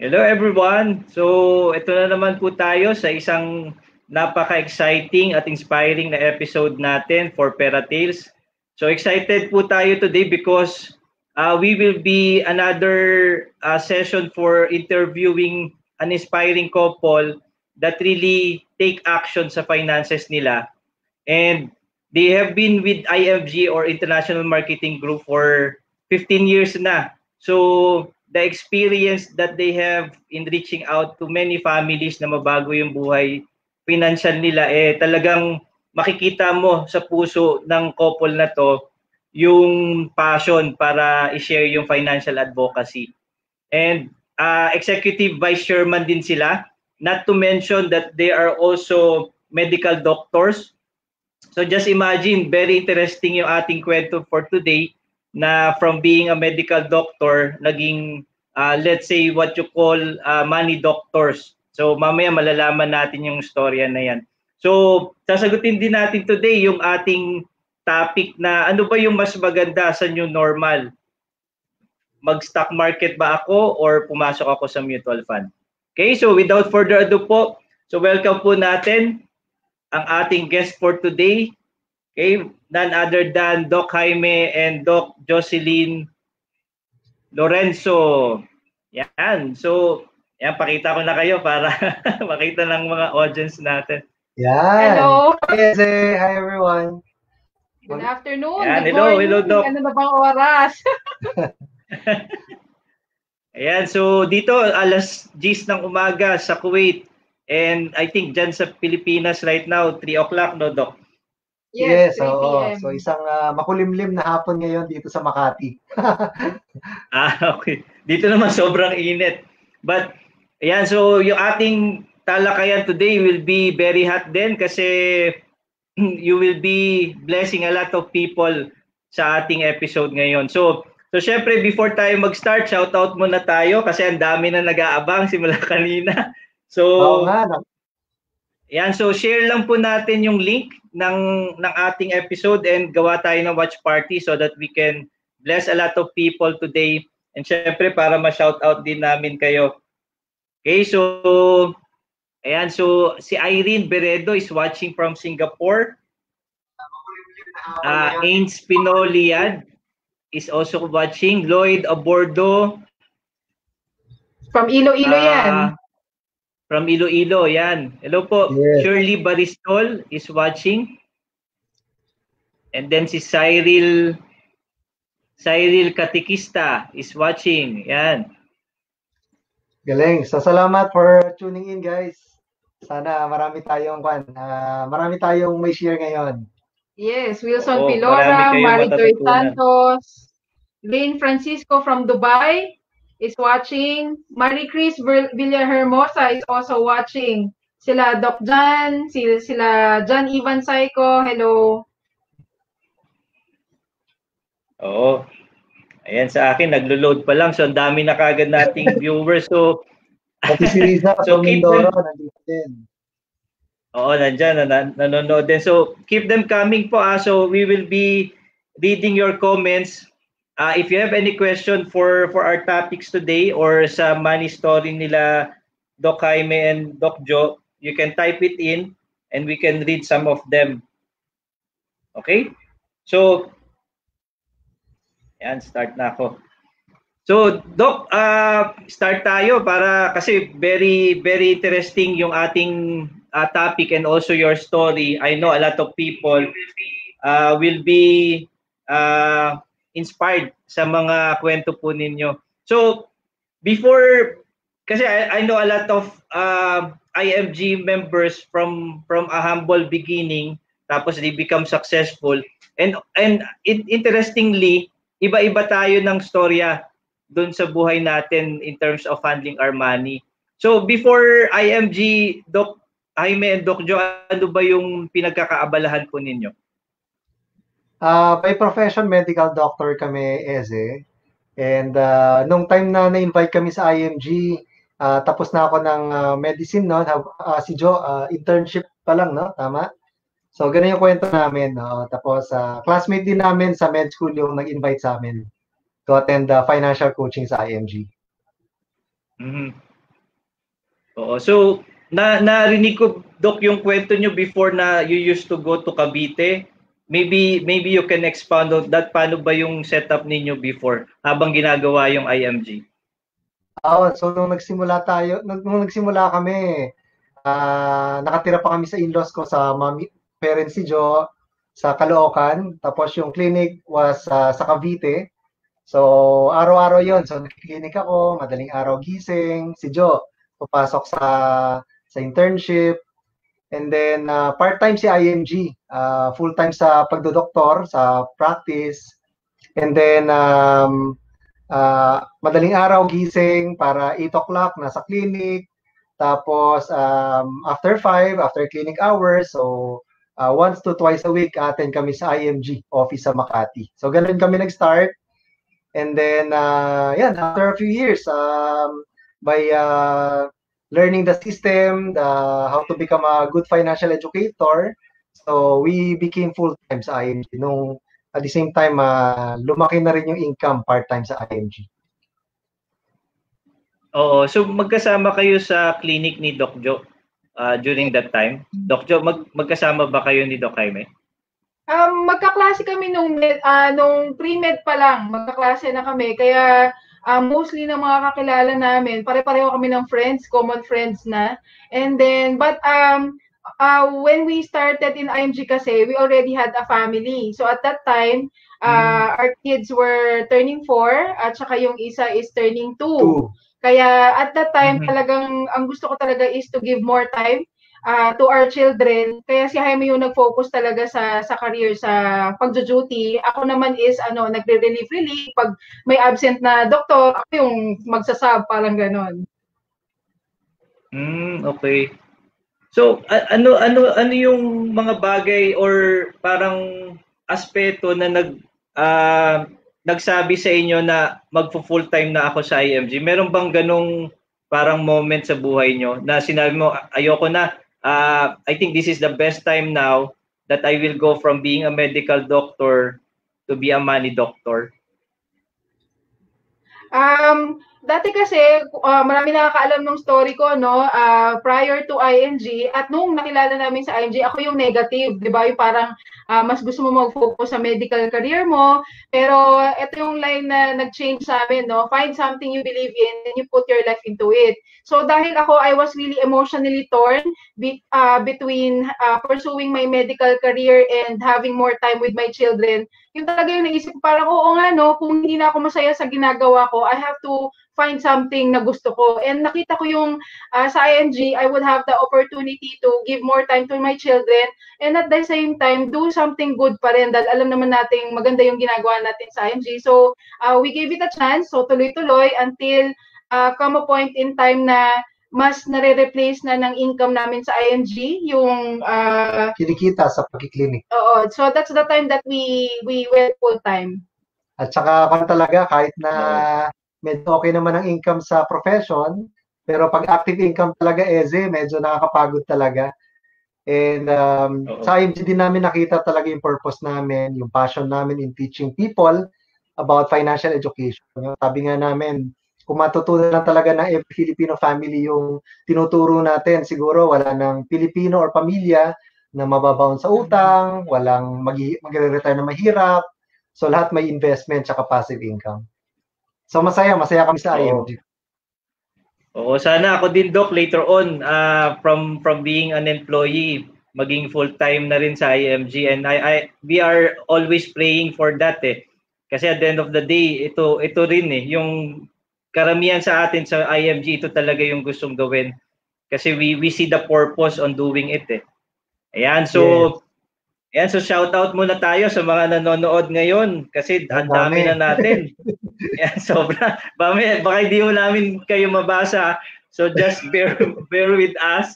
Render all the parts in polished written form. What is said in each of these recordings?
Hello everyone! So, ito na naman po tayo sa isang napaka-exciting at inspiring na episode natin for Pera Tales. So, excited po tayo today because we will be another session for interviewing an inspiring couple that really take action sa finances nila. And they have been with IFG or International Marketing Group for 15 years na. So, the experience that they have in reaching out to many families na mabago yung buhay financial nila, talagang makikita mo sa puso ng couple na to yung passion para i-share yung financial advocacy. And executive vice chairman din sila, not to mention that they are also medical doctors. So just imagine, very interesting yung ating kwento for today na from being a medical doctor, naging let's say what you call money doctors. So mamaya malalaman natin yung storya na yan. So sasagutin din natin today yung ating topic na ano ba yung mas maganda sa new normal? Mag-stock market ba ako or pumasok ako sa mutual fund? Okay, so without further ado po, so welcome po natin ang ating guest for today. Okay, none other than Doc Jaime and Doc Jocelyn Lorenzo. Yan. So, yan, pakita ko na kayo para makita ng mga audience natin. Yan. Hello. Yes, hi everyone. Good afternoon. Yan, Good hello, morning. hello, Doc. Ano na bang oras? Ayan, so dito alas 10 ng umaga sa Kuwait. And I think dyan sa Pilipinas right now, 3 o'clock, no, Doc? Yes, 3 p.m. So isang makulimlim na hapon ngayon dito sa Makati. Okay. Dito naman sobrang init. But, ayan, so yung ating talakayan today will be very hot din kasi you will be blessing a lot of people sa ating episode ngayon. So syempre before tayo mag-start, shoutout muna tayo kasi ang dami na nag-aabang simula kanina. So, yan, so share lang po natin yung link ng ating episode and gawa tayo ng watch party so that we can bless a lot of people today. And syempre para ma-shoutout din namin kayo. Okay, so ayan, so si Irene Beredo is watching from Singapore. Ains Pinoliad is also watching. Lloyd Abordo. From Iloilo yan. From Iloilo, yan. Hello po. Yes. Shirley Baristol is watching. And then si Cyril Katikista is watching. Yan. Galing. So salamat for tuning in, guys. Sana marami tayong may share ngayon. Yes, Wilson Pilora, Marijoy Santos, Lynn Francisco from Dubai is watching. Marie Chris Villahermosa is also watching. Sila Doc Jan, sila John Ivan Psycho, hello. Oo. Ayan sa akin, naglo-load pa lang. So, ang dami na kagad nating viewers. So, si Riza from Mindoro, nandito din. Oo, nandyan, nanonood din. So, keep them coming po. So, we will be reading your comments. If you have any question for our topics today or sa money story nila Doc Jaime and Doc Jo, you can type it in and we can read some of them. Okay? So, yan, start na ako. So, Doc, start tayo para kasi very, very interesting yung ating topic and also your story. I know a lot of people will be inspired sa mga kwento po ninyo. So, before, kasi I know a lot of IFG members from a humble beginning, tapos they become successful. And interestingly, iba-iba tayo ng storya doon sa buhay natin in terms of handling our money. So, before IMG, Doc Jaime and Doc Jo, ano ba yung pinagkakaabalahan po ninyo? By profession, medical doctor kami, Eze. And nung time na na-invite kami sa IMG, tapos na ako ng medicine, no? Si Jo, internship pa lang, no? Tama? So, ganun yung kwento namin, no? Tapos, classmate din namin sa med school yung nag-invite sa amin to attend financial coaching sa IMG. Mm-hmm. Oo. So, narinig ko, Doc, yung kwento nyo before na you used to go to Cavite. Maybe you can expound on that. Paano ba yung setup ninyo before habang ginagawa yung IMG? So nung nagsimula kami, nakatira pa kami sa in-laws ko sa parents si Jo sa Caloocan. Tapos yung clinic was sa Cavite. So araw-araw yon. So nagkiklinik ako, madaling araw gising. Si Jo, papasok sa internship. And then part-time si IMG, full-time sa pagdodoktor, sa practice. And then madaling araw gising para 8 o'clock nasa clinic. Tapos after 5, after clinic hours, so once to twice a week attend kami sa IMG office sa Makati. So ganun kami nag-start. And then after a few years by learning the system, how to become a good financial educator, so we became full-time sa IMG. Nung at the same time, lumaki na rin yung income part-time sa IMG. Oo. So magkasama kayo sa clinic ni Doc Jo during that time? Doc Jo, magkasama ba kayo ni Doc Jaime? Magkaklase kami nung pre-med pa lang. Magkaklase na kami. Kaya mostly ng mga kakilala namin, pare-pareho kami ng friends, common friends na. And then, but when we started in IMG kasi, we already had a family. So at that time, our kids were turning 4 at saka yung isa is turning 2. Kaya at that time, talagang ang gusto ko talaga is to give more time to our children. Kaya si Jaime yung nag-focus talaga sa career, sa pagjo-duty. Ako naman is nagre-relieve. Pag may absent na doktor, ako yung magsasab, parang ganon. Okay. So ano yung mga bagay or parang aspeto na nagsabi sa inyo na magfo-full time na ako sa IMG? Meron bang ganong parang moment sa buhay nyo na sinabi mo, ayoko na, I think this is the best time now that I will go from being a medical doctor to be a money doctor? Dati kasi, marami nakakaalam ng story ko, no? Prior to IMG, at nung nakilala namin sa IMG, ako yung negative, di ba? Yung parang mas gusto mo mag-focus sa medical career mo. Pero ito yung line na nag-change sa amin, no? Find something you believe in and you put your life into it. So dahil ako, I was really emotionally torn between pursuing my medical career and having more time with my children. Yung talaga yung naisip ko, parang oo nga, no? Kung hindi na ako masaya sa ginagawa ko, I have to find something na gusto ko. And nakita ko yung sa IMG, I would have the opportunity to give more time to my children and at the same time, do something good pa rin dahil alam naman natin maganda yung ginagawa natin sa IMG. So, we gave it a chance. So, tuloy-tuloy until come a point in time na mas nare-replace na ng income namin sa IMG, yung kinikita sa pagkiklinik. Oo. So, that's the time that we went full-time. At saka talaga, kahit na medyo okay naman ang income sa profession, pero pag active income talaga, medyo nakakapagod talaga. And sa IMG din namin nakita talaga yung purpose namin, yung passion namin in teaching people about financial education. Sabi nga namin, kung matutunan lang talaga ng every Filipino family yung tinuturo natin, siguro wala ng Pilipino or pamilya na mababaon sa utang, walang magre-retire na mahirap. So lahat may investment tsaka passive income. So masaya kami sa IMG. Oo, sana ako din, Doc, later on from being an employee, maging full-time na rin sa IMG, and we are always praying for that Kasi at the end of the day, ito rin yung karamihan sa atin sa IMG, ito talaga yung gustong gawin. Kasi we see the purpose on doing it Ayan, so Ayan, so shout out muna tayo sa mga nanonood ngayon kasi ang dami na natin. Ayan, sobra. Baka hindi mo namin kayo mabasa. So just bear with us.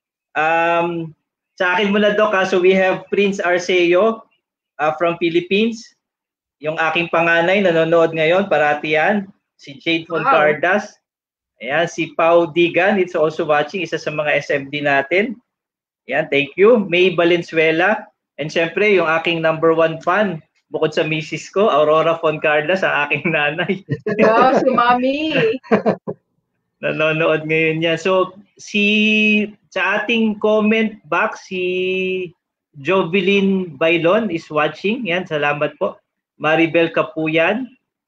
Sa akin muna, Doc, so we have Prince Arceo from Philippines. Yung aking panganay nanonood ngayon, parati yan. Si Jade Foncardas. Ayan, si Pau Digan, it's also watching, isa sa mga SMD natin. Ayan, thank you. May Valenzuela. And syempre, yung aking number 1 fan, bukod sa misis ko, Aurora Foncardas, sa aking nanay. Si Mami. Nanonood ngayon niya. So, sa ating comment box, si Jovelyn Bailon is watching. Yan, salamat po. Maribel Capuyan,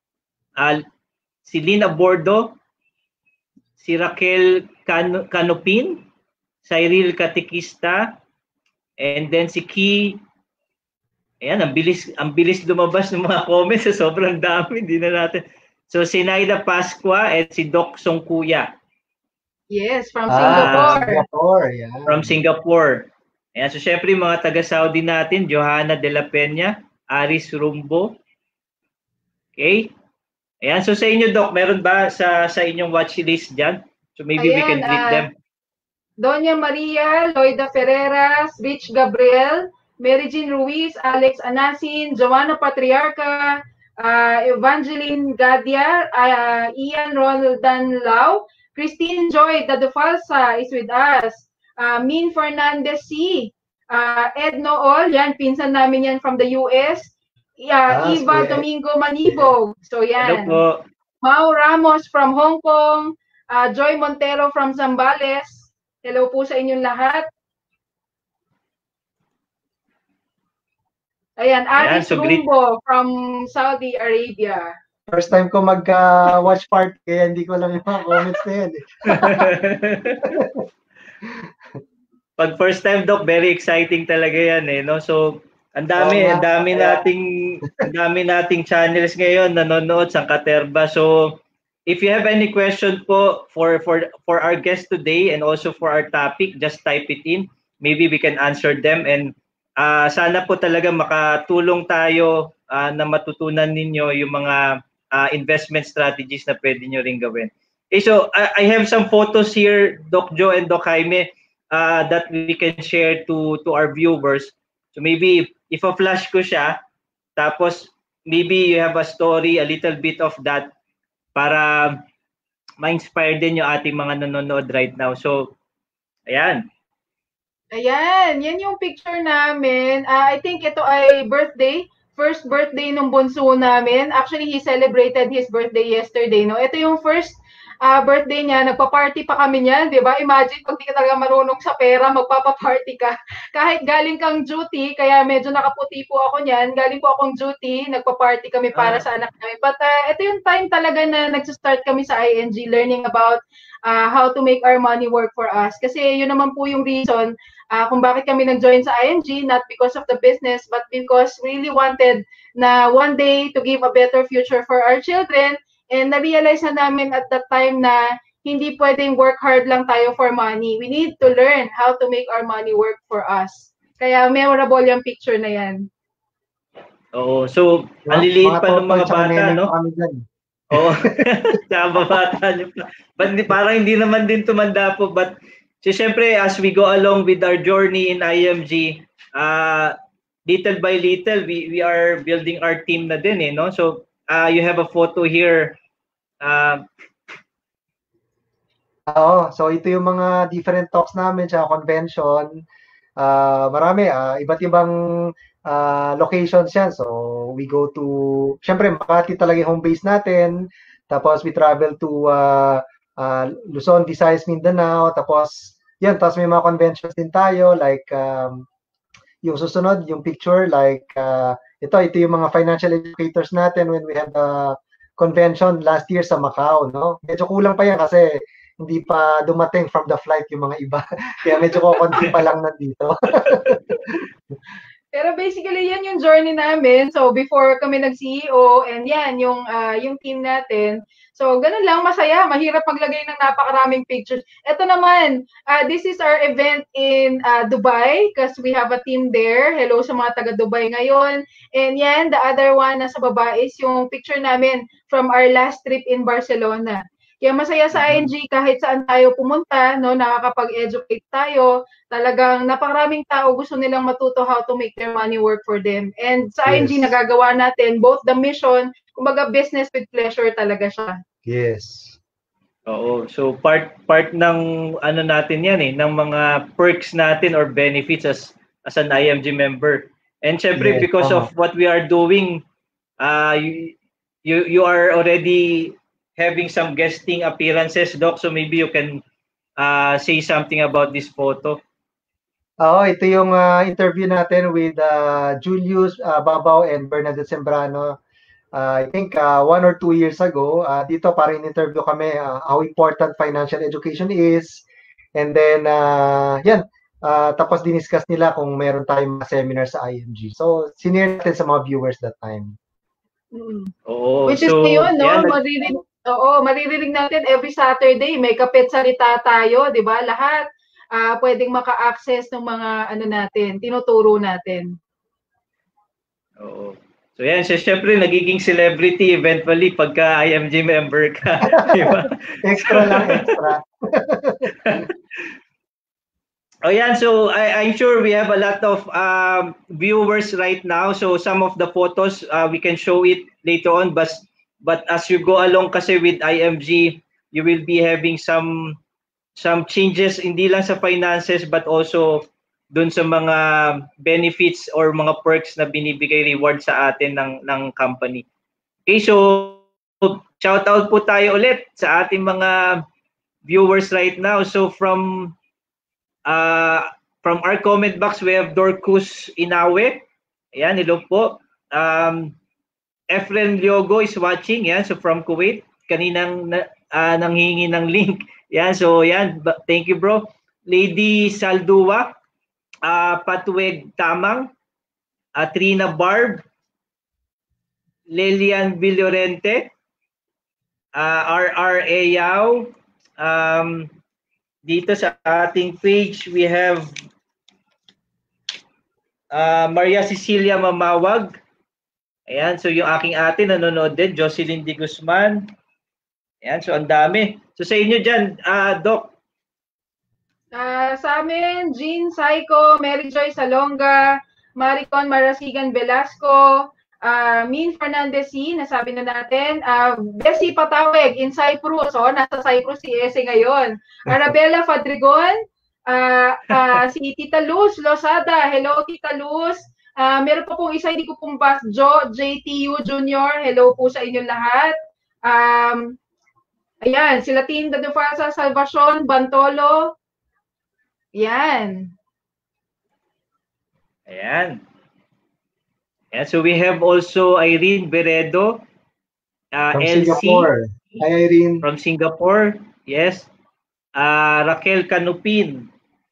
si Lina Bordo, si Raquel Canopin, Cyril Katikista, and then si Ki. Ayan, ang bilis lumabas ng mga comments. Sobrang dami, hindi na natin. So, si Naida Pasqua at si Doc Songkuya. Yes, from Singapore. Singapore, yeah. From Singapore. Ayan, so syempre mga taga-Saudi natin, Johanna De La Peña, Aris Rumbo. Okay? Ayan, so sa inyo, Doc, meron ba sa inyong watch list dyan? So maybe we can greet them. Doña Maria, Loida Ferreras, Rich Gabriel, Mary Jean Ruiz, Alex Anasin, Joanna Patriarca, Evangeline Gadia, Ian Roldan Lau, Christine Joy Dadufalsa is with us, Min Fernandez C, Ed Nool, yan, pinsan namin yan from the US, Eva Domingo Manibog, so yan. Hello po. Mau Ramos from Hong Kong, Joy Montero from Zambales, hello po sa inyong lahat. Ayan, Aris Rumbo from Saudi Arabia. First time ko mag-watch party, kaya hindi ko lang yung mga comments na yan. Pag first time, Doc, very exciting talaga yan eh, no? So, ang dami nating channels ngayon nanonood sa Katerba. So, if you have any question po for our guest today and also for our topic, just type it in. Maybe we can answer them, and sana po talaga makatulong tayo na matutunan ninyo yung mga investment strategies na pwede nyo rin gawin. Okay, so I have some photos here, Doc Joe and Doc Jaime, that we can share to our viewers. So maybe if a-flash ko siya, tapos maybe you have a story, a little bit of that, para ma-inspire din yung ating mga nanonood right now. So, ayan. Ayan, yan yung picture namin. I think ito ay first birthday nung bunso namin. Actually, he celebrated his birthday yesterday, no? Ito yung first birthday niya, nagpa-party pa kami niyan, di ba? Imagine kung di ka talaga marunong sa pera, magpapa-party ka. Kahit galing kang duty, kaya medyo nakaputi po ako niyan, galing po akong duty, nagpa-party kami para sa anak namin. But ito yung time talaga na nagsa-start kami sa ING, learning about how to make our money work for us. Kasi yun naman po yung reason kung bakit kami nag-join sa ING, not because of the business, but because we really wanted na one day to give a better future for our children. And na-realize na namin at that time na hindi pwedeng work hard lang tayo for money. We need to learn how to make our money work for us. Kaya memorable yung picture na yan. Oo, so ang liliit pa ng mga bata, no? Oo, tsaka bata nyo pa. But parang hindi naman din tumanda po. But so, syempre, as we go along with our journey in IMG, little by little, we are building our team na din, eh, no? So, you have a photo here. So ito yung mga different talks namin sa convention. Marami, iba't ibang locations yan. So we go to, syempre Makati talaga yung home base natin. Tapos we travel to Luzon, Visayas, Mindanao. Tapos may mga conventions din tayo, like yung susunod, yung picture, like ito yung mga financial educators natin when we had the convention last year sa Macau, no? Medyo kulang pa yan kasi hindi pa dumating from the flight yung mga iba. Kaya medyo kukunti pa lang nandito. Pero basically, yan yung journey namin. So, before kami nag-CEO, and yan, yung team natin. So, ganun lang, masaya. Mahirap maglagay ng napakaraming pictures. Ito naman, this is our event in Dubai because we have a team there. Hello sa mga taga-Dubai ngayon. And yan, the other one nasa baba is yung picture namin from our last trip in Barcelona. Kaya masaya sa ING kahit saan tayo pumunta, no, nakakapag-educate tayo. Talagang napakaraming tao gusto nilang matuto how to make their money work for them. And sa ING nagagawa natin both the mission, kumbaga business with pleasure talaga siya. Yes. Oo, so part ng ano natin 'yan, ng mga perks natin or benefits as an IMG member. And syempre because of what we are doing, you are already having some guesting appearances, Doc. So maybe you can say something about this photo. Ito yung interview natin with Julius Babaw and Bernadette Sembrano. I think 1 or 2 years ago, dito parang interview kami how important financial education is. And then, tapos diniscuss nila kung meron tayong seminar sa IMG. So, sinare natin sa mga viewers that time. Which is ngayon, no? Maririnig natin every Saturday, may kapit salita tayo, di ba? Lahat pwedeng maka-access ng mga natin, tinuturo natin. Oo. So yan, syempre nagiging celebrity eventually pagka IMG member ka. Diba? Extra lang, extra. Yan, so I'm sure we have a lot of viewers right now. So some of the photos, we can show it later on. But as you go along kasi with IMG, you will be having some changes, hindi lang sa finances, but also dun sa mga benefits or mga perks na binibigay reward sa atin ng company. Okay, so shout out po tayo ulit sa ating mga viewers right now. So from our comment box, we have Dorcus Inawe. Ayan, hello po. Efren Liogo is watching. Yan, so from Kuwait. Kaninang nanghingi ng link. Yan, so yan. Thank you, bro. Lady Saldua. Patuweg Tamang, Trina Barb, Lilian Villorente, RR Ayaw. Dito sa ating page, we have Maria Cecilia Mamawag. Ayan, so yung aking ate nanonood din, Jocelyn D. Guzman. Ayan, so ang dami. So sa inyo dyan, Doc. Sa amin, Jean Saiko, Mary Joy Salonga, Maricon Marasigan Velasco, Min Fernandez, nasabi na natin, Bessie Pataweg in Cyprus, nasa Cyprus si Ese ngayon. Arabella Fadrigon, si Tita Luz Losada, hello Tita Luz. Meron pa pong isa, hindi ko pong JTU Junior, hello po sa inyong lahat. Ayan, sila Tinda de Farsa Salvacion Bantolo. Yan. Ayan. Yeah, so we have also Irene Beredo, from LC. Singapore. Hi, Irene. From Singapore. Yes. Raquel Canupin.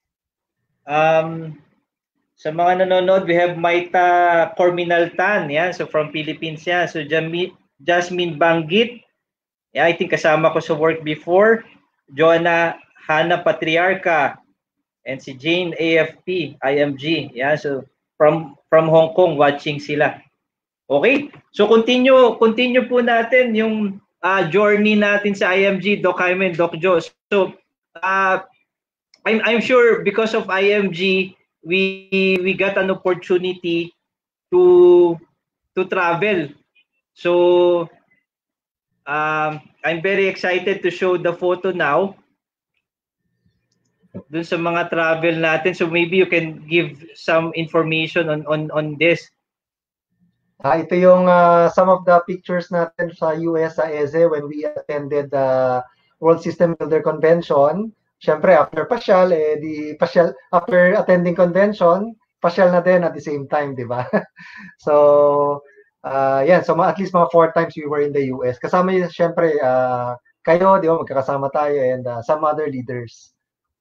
Sa mga nanonood, we have Maita Corminaltan. Yeah, so from Philippines yan. So Jasmine Banggit. Yeah, I think kasama ko sa work before. Joanna Hana Patriarca. And si Jane AFP, IMG. Yeah, so from Hong Kong watching sila. Okay? So continue po natin yung journey natin sa IMG, Doc Jaime, Doc Joe. So I'm sure because of IMG we got an opportunity to travel. So I'm very excited to show the photo now. Dun sa mga travel natin, so maybe you can give some information on this. Ito yung some of the pictures natin sa US sa EZE when we attended the World System Builder Convention. Syempre after pasyal, after attending convention, pasyal na din at the same time, di ba? So so at least mga 4 times we were in the US. Kasama yun syempre kayo, di ba, magkakasama tayo and some other leaders.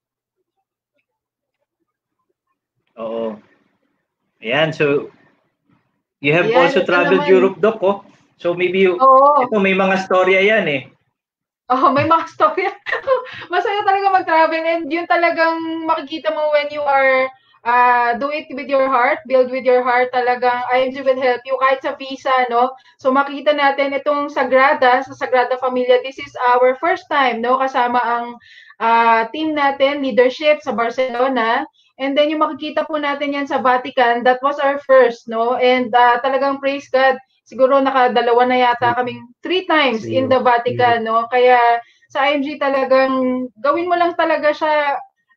Oo. Ayan, so you have also traveled Europe, Doc, oh. So maybe ito may mga storya yan eh. May mga storya. Masaya talaga mag-travel and yun talagang makikita mo when you are do it with your heart, build with your heart, talagang IMG will help you kahit sa visa, no? So makikita natin itong sa Sagrada Familia, this is our first time, no? Kasama ang team natin, leadership sa Barcelona. And then yung makikita po natin yan sa Vatican, that was our first, no? And talagang praise God, siguro nakadalawa na yata kaming 3 times in the Vatican, no? Kaya sa IMG talagang gawin mo lang talaga siya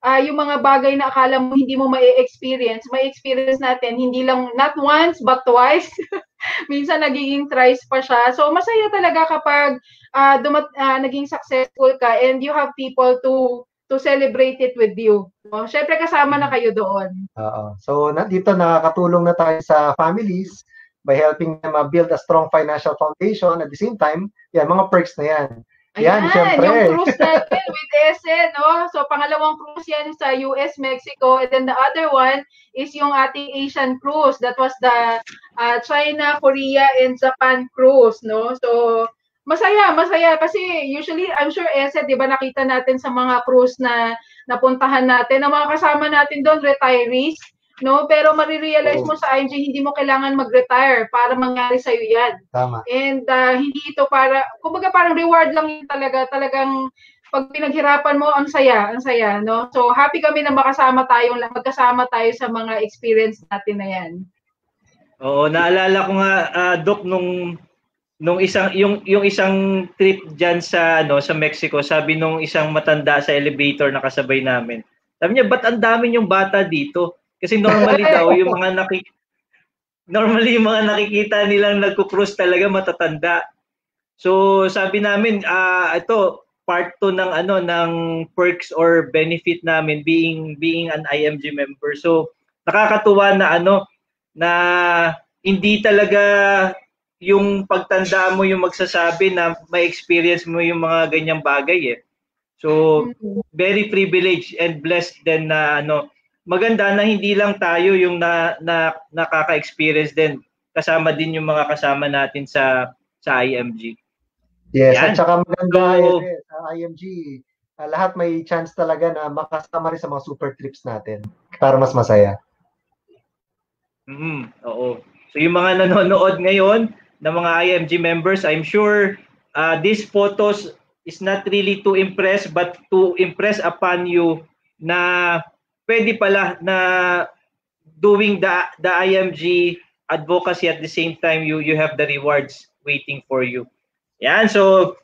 yung mga bagay na akala mo hindi mo may experience natin, hindi lang, not once, but twice. Minsan nagiging thrice pa siya. So, masaya talaga kapag naging successful ka and you have people to celebrate it with you. No? Syempre, kasama na kayo doon. So, dito nakakatulong na tayo sa families by helping them build a strong financial foundation. At the same time, yan, mga perks na yan. Ayan, syempre. Yung cruise natin with ESE, no? So, pangalawang cruise yan sa US, Mexico, and then the other one is yung ating Asian cruise. That was the China, Korea, and Japan cruise, no? So, masaya kasi usually, I'm sure ESE, di ba nakita natin sa mga cruise na napuntahan natin, ang mga kasama natin doon, retirees, no? Pero marirealize mo sa IMG, hindi mo kailangan mag-retire para mangyari sa'yo yan. Tama. And hindi ito kumbaga parang reward lang yun talaga. Talagang pag pinaghirapan mo, ang saya, no? So, happy kami na magkasama tayo sa mga experience natin na yan. Oo, naalala ko nga, Doc, nung isang trip diyan sa Mexico, sabi nung isang matanda sa elevator na kasabay namin. Sabi niya, ba't ang dami yung bata dito? Kasi normally daw yung mga nakikita nilang nagko-cruise talaga matatanda. So sabi namin, ito part 2 ng perks or benefit namin being an IMG member. So nakakatuwa na na hindi talaga yung pagtanda mo yung magsasabi na may experience mo yung mga ganyang bagay eh. So very privileged and blessed din na maganda na hindi lang tayo yung nakaka-experience din. Kasama din yung mga kasama natin sa IMG. Yes, yan. At saka maganda sa IMG, lahat may chance talaga na makasama rin sa mga super trips natin para mas masaya. Oo. So yung mga nanonood ngayon na mga IMG members, I'm sure these photos is not really to impress but to impress upon you na pwede pala na doing the IMG advocacy at the same time you have the rewards waiting for you. Yan, so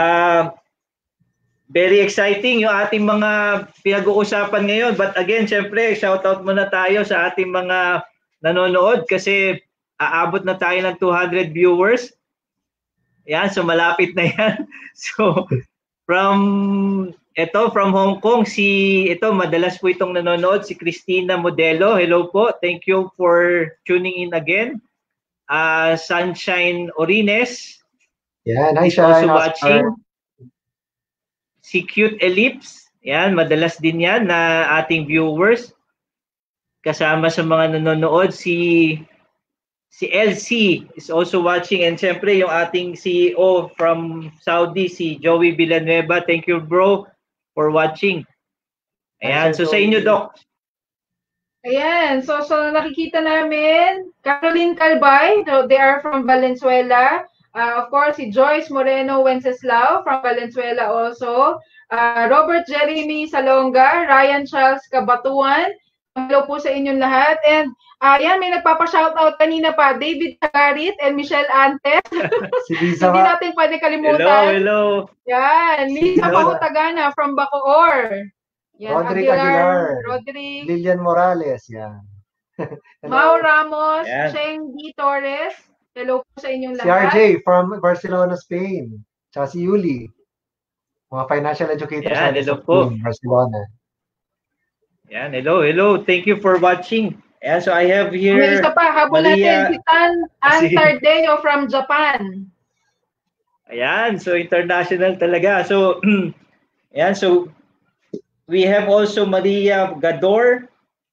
very exciting yung ating mga pinag-uusapan ngayon. But again, syempre, shoutout muna tayo sa ating mga nanonood kasi aabot na tayo ng 200 viewers. Yan, so malapit na yan. So from Hong Kong, madalas po itong nanonood, si Christina Modelo. Hello po. Thank you for tuning in again. Sunshine Orines. Yeah, nice. Also watching. Si Cute Ellipse. Yan, madalas din yan na ating viewers. Kasama sa mga nanonood, si LC is also watching, and syempre yung ating CEO from Saudi, si Joey Villanueva. Thank you, bro, for watching. Ayan, so sa inyo, Doc. Ayan, so nakikita namin Caroline Calbay, so they are from Valenzuela. Of course, si Joyce Moreno Wenceslao from Valenzuela also. Robert Jeremy Salonga, Ryan Charles Cabatuan. Hello po sa inyong lahat. And yan, may nagpapa-shoutout kanina pa, David Tagarit and Michelle Antes. Si Lisa. Hindi natin pwede kalimutan. Hello. Yan, Lisa Pahutagana from Bacoor. Yan, Roderick Aguilar. Roderick. Lilian Morales. Yan. Mau Ramos. Cheng D. Torres. Hello po sa inyong lahat. Si RJ from Barcelona, Spain. Tsaka si Yuli. Mga financial educators hello po. Barcelona. Yan, hello. Thank you for watching. Ayan, so I have here may isa pa, habol natin si Ann Tardeo from Japan. Ayan, so international talaga. So, ayan, so we have also Maria Gador,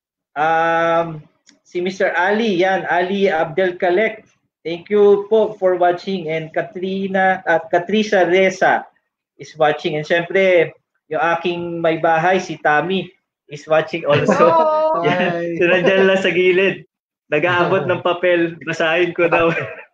si Mr. Ali, yan, Ali Abdelkalek. Thank you po for watching, and Katrisa Reza is watching, and syempre yung aking may bahay si Tami is watching also. Yan, so nandiyan lang sa gilid. Nag-aabot ng papel, basahin ko daw.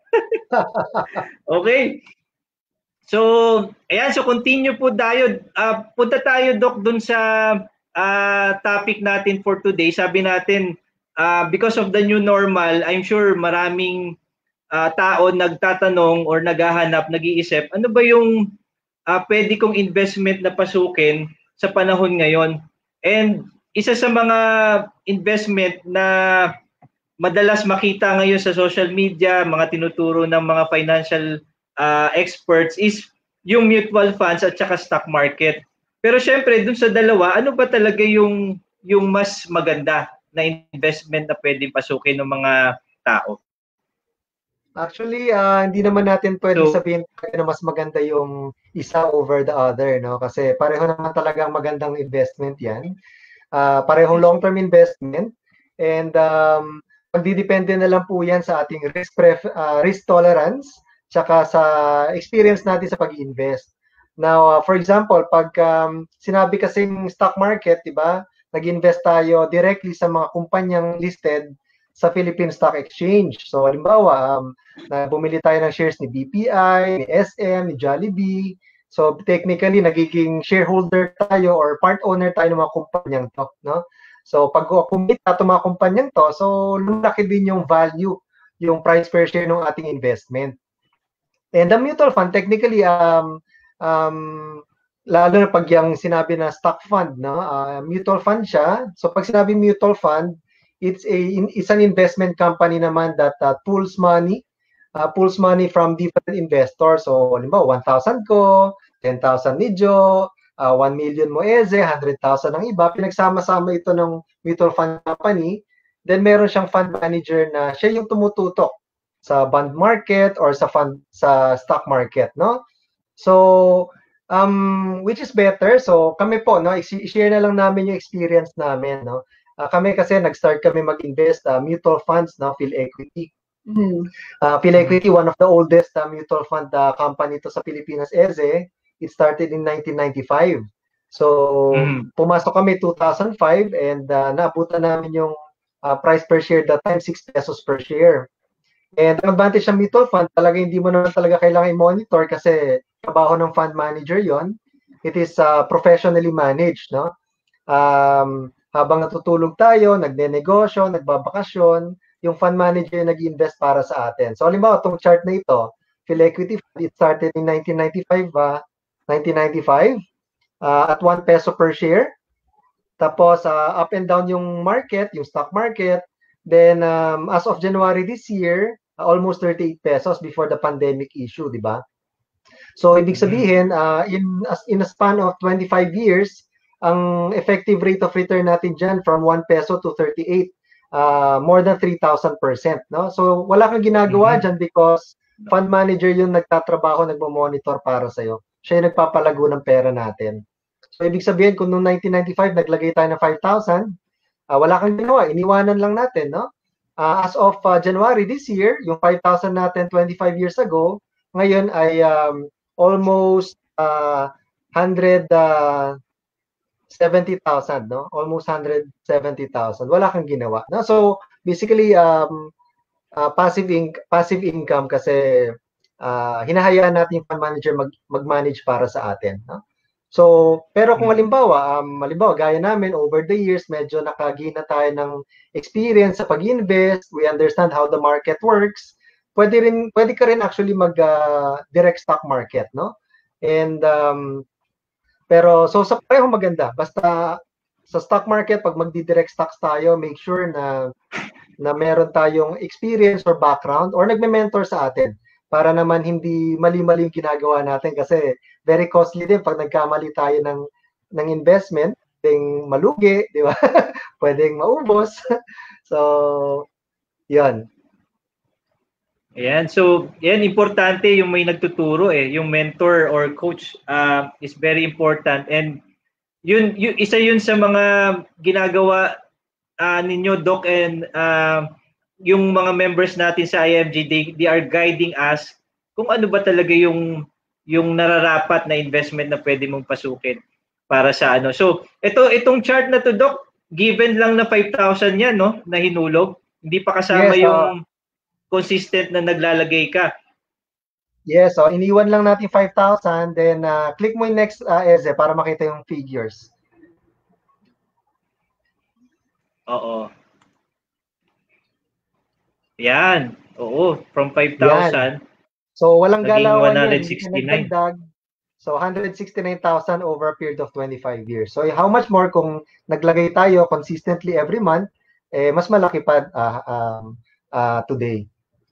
Okay. So, ayan, so continue po tayo. Punta tayo, Doc, dun sa topic natin for today. Sabi natin, because of the new normal, I'm sure maraming tao nagtatanong or naghahanap, nag-iisip, ano ba yung pwede kong investment na pasukin sa panahon ngayon? And isa sa mga investment na madalas makita ngayon sa social media, mga tinuturo ng mga financial experts is yung mutual funds at saka stock market. Pero syempre, dun sa dalawa, ano ba talaga yung mas maganda na investment na pwedeng pasukin ng mga tao? Actually, hindi naman natin pwedeng sabihin na mas maganda yung isa over the other, no? Kasi pareho naman talagang magandang investment yan. Parehong long-term investment. And magdidepende na lang po yan sa ating risk tolerance tsaka sa experience natin sa pag-invest. Now, for example, pag sinabi kasing stock market, di ba, nag-invest tayo directly sa mga kumpanyang listed sa Philippine Stock Exchange. So, halimbawa, bumili tayo ng shares ni BPI, ni SM, ni Jollibee. So, technically, nagiging shareholder tayo or part owner tayo ng mga kumpanyang to, no? So, pag kumita itong mga kumpanyang to, so, lumaki din yung value, yung price per share ng ating investment. And the mutual fund, technically, lalo na pag yung sinabi na stock fund, no? Mutual fund siya. So, pag sinabi mutual fund, it's an investment company naman that pools money from different investors. So, halimbawa, 1,000 ko, 10,000 ni Joe, 1 million mo Eze, 100,000 ng iba. Pinagsama-sama ito ng mutual fund company. Then, meron siyang fund manager na siya yung tumututok sa bond market or sa stock market, no? So, which is better? So, kami po, no, i-share na lang namin yung experience namin, no? Kami kasi nag-start kami mag-invest mutual funds, no, PhilEquity. PhilEquity, one of the oldest mutual fund company to sa Pilipinas, Eze. It started in 1995. So, pumasok kami 2005 and naabutan namin yung price per share that time, 6 pesos per share. And ang advantage ng mutual fund, talaga hindi mo naman talaga kailangan i-monitor kasi trabaho ng fund manager yon. It is professionally managed, no? Habang natutulog tayo, nagne-negosyo, nagbabakasyon, yung fund manager nag-invest para sa atin. So, halimbawa, itong chart na ito, PhilEquity Fund, it started in 1995 at 1 peso per share. Tapos, up and down yung market, yung stock market. Then, as of January this year, almost 38 pesos before the pandemic issue, di ba? So, ibig sabihin, in a span of 25 years, ang effective rate of return natin dyan from 1 peso to 38, more than 3,000%, no? So, wala kang ginagawa dyan because fund manager yung nagtatrabaho, nagmo-monitor para sa'yo. Siya yung nagpapalago ng pera natin. So, ibig sabihin, kung noong 1995, naglagay tayo ng 5,000, wala kang ginawa, iniwanan lang natin, no? As of January this year, yung 5,000 natin 25 years ago, ngayon ay almost 170,000, no? Almost 170,000. Wala kang ginawa, no? So, basically, passive income kasi hinahayaan natin yung fund manager mag-manage para sa atin, no? So, pero kung halimbawa, gaya namin, over the years, medyo nakagain na tayo ng experience sa pag-invest, we understand how the market works, pwede ka rin actually mag-direct stock market, no? And, pero, so sa pareho maganda, basta sa stock market, pag magdi-direct stocks tayo, make sure na meron tayong experience or background or nagme-mentor sa atin para naman hindi mali-mali yung ginagawa natin kasi very costly din pag nagkamali tayo ng investment, pwedeng malugi, di ba? Pwedeng maubos. So, yan. Ayan. So, yan, importante yung may nagtuturo yung mentor or coach is very important. And yun isa yun sa mga ginagawa ninyo, Doc, and yung mga members natin sa IMG, they are guiding us kung ano ba talaga yung nararapat na investment na pwede mong pasukin para sa ano. So, itong chart na to, Doc, given lang na 5,000 yan, no, na hinulog. Hindi pa kasama yung consistent na naglalagay ka. Yes, so iniwan lang natin 5,000, then click mo yung next, Eze, para makita yung figures. Oo. Yan. Oo, from 5,000. So, walang galawan 169. So 169,000 over a period of 25 years. So how much more kung naglagay tayo consistently every month, mas malaki pa today.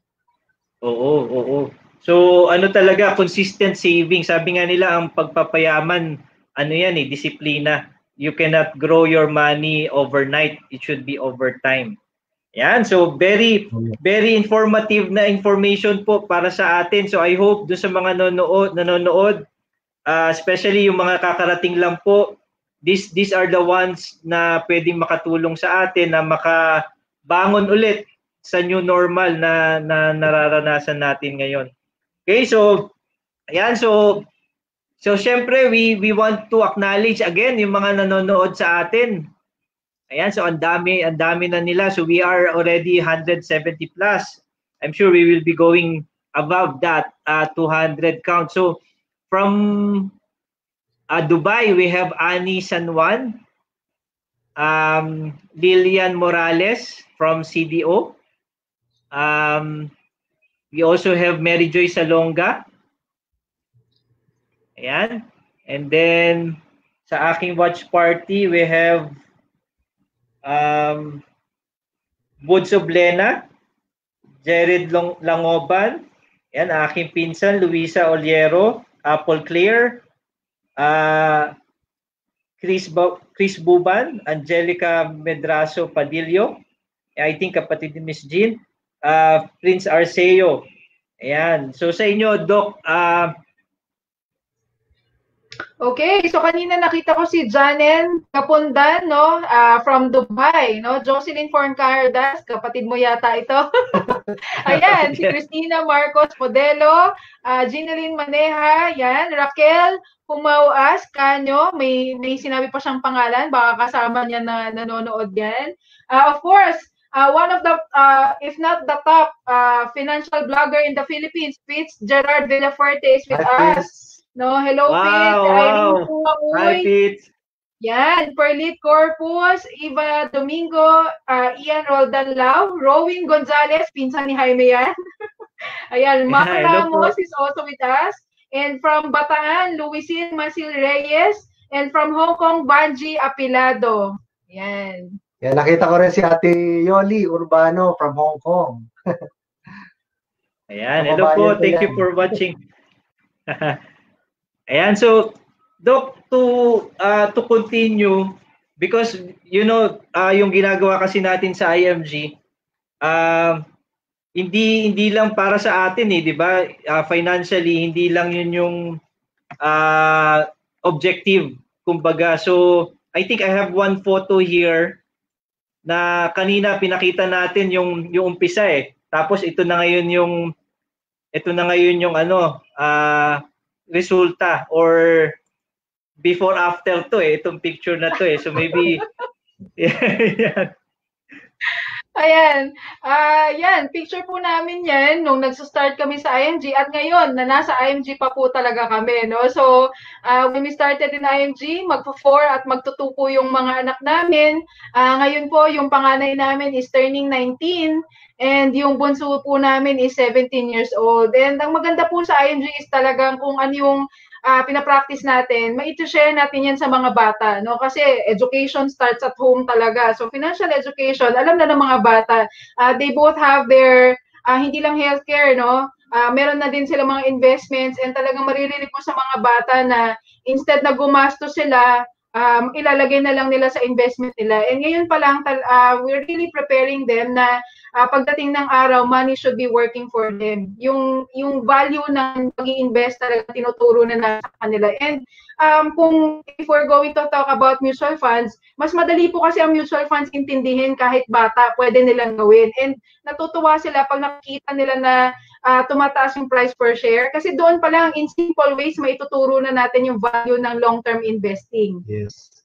Oo. So ano talaga, consistent saving. Sabi nga nila ang pagpapayaman, ano yan disiplina. You cannot grow your money overnight. It should be over time. Yan, so very informative na information po para sa atin. So I hope doon sa mga nanonood, especially yung mga kakarating lang po, these are the ones na pwedeng makatulong sa atin na makabangon ulit sa new normal na nararanasan natin ngayon. Okay, so ayan, so syempre we want to acknowledge again yung mga nanonood sa atin. Ayan, so ang dami na nila. So we are already 170 plus. I'm sure we will be going above that 200 count. So from Dubai, we have Annie San Juan, Lilian Morales from CDO. We also have Mary Joy Salonga. Ayan. And then sa aking watch party, we have Buds Oblena, Jared Langoban, yan, aking pinsan, Luisa Oliero, Apple Clear, Chris Buban, Angelica Medraso Padillo, I think kapatid ni Miss Jean, Prince Arceo. Ayan. So sa inyo, Doc, okay, so kanina nakita ko si Janen Kapundan, no, from Dubai, no, Jocelyn Forncardas, kapatid mo yata ito. Ayan, si Cristina Marcos Modelo, Ginalyn Maneha, yan, Raquel Humauas Canyo, may sinabi pa siyang pangalan, baka kasama niya na nanonood yan. Of course, one of the, if not the top financial blogger in the Philippines, Fitzgerald Villafuerte is with us. No, hello, Fitz. Hi, Fitz. Yan, Perlit Corpus, Eva Domingo, Ian Roldan Lau, Rowing Gonzalez, pinsan ni Jaime yan. Ayan, Mac Ramos is also with us. And from Bataan, Luisin Masil Reyes. And from Hong Kong, Banji Apilado. Yan. Yan, nakita ko rin si Ate Yoli Urbano from Hong Kong. Ayan, hello po. Thank you for watching. Ayan, so Doc, to continue, because you know, yung ginagawa kasi natin sa IMG, hindi lang para sa atin di ba? Financially, hindi lang yun yung objective, kumbaga. So I think I have one photo here na kanina pinakita natin yung umpisa Tapos ito na ngayon yung ano, resulta or before after to itong picture na to so maybe yan. Ayan. Yan, picture po namin yan nung nagsa-start kami sa IMG at ngayon na nasa IMG pa po talaga kami, no? So, when we started in IMG, magpo-4 at magto-2 po yung mga anak namin. Ngayon po, yung panganay namin is turning 19 and yung bunso po namin is 17 years old. And ang maganda po sa IMG is talagang kung ano yung pinapractice natin, mai-share natin yan sa mga bata, no? Kasi education starts at home talaga. So financial education, alam na ng mga bata. They both have their hindi lang healthcare, no? Meron na din sila mga investments and talagang maririnig po sa mga bata na instead na gumastos sila, ilalagay na lang nila sa investment nila. And ngayon pa lang, we're really preparing them na pagdating ng araw, money should be working for them. Yung value ng pag-i-invest talaga tinuturo na nasa kanila. And if we're going to talk about mutual funds, mas madali po kasi ang mutual funds intindihin kahit bata, pwede nilang gawin. And natutuwa sila pag nakikita nila na tumataas yung price per share. Kasi doon pa lang, in simple ways, maituturo na natin yung value ng long-term investing. Yes.